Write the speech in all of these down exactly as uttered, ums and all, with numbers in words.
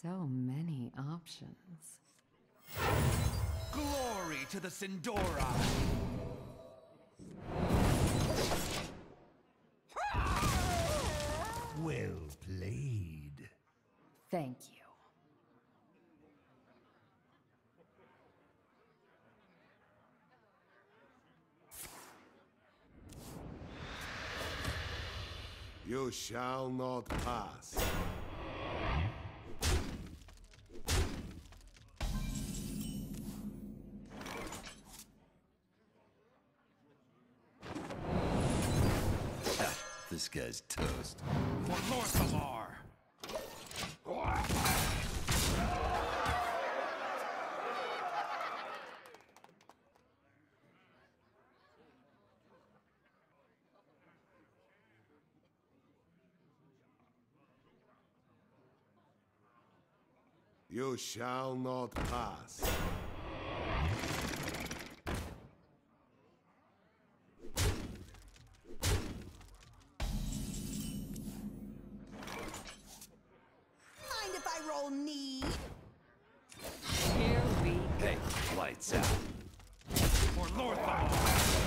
So many options. Glory to the Sindora! Well played. Thank you. You shall not pass. This guy's toast. For Lorthamar! You shall not pass. Mind if I roll need? Here we go. Hey, lights out. For Lorthamar!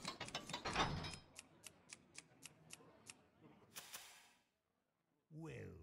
Well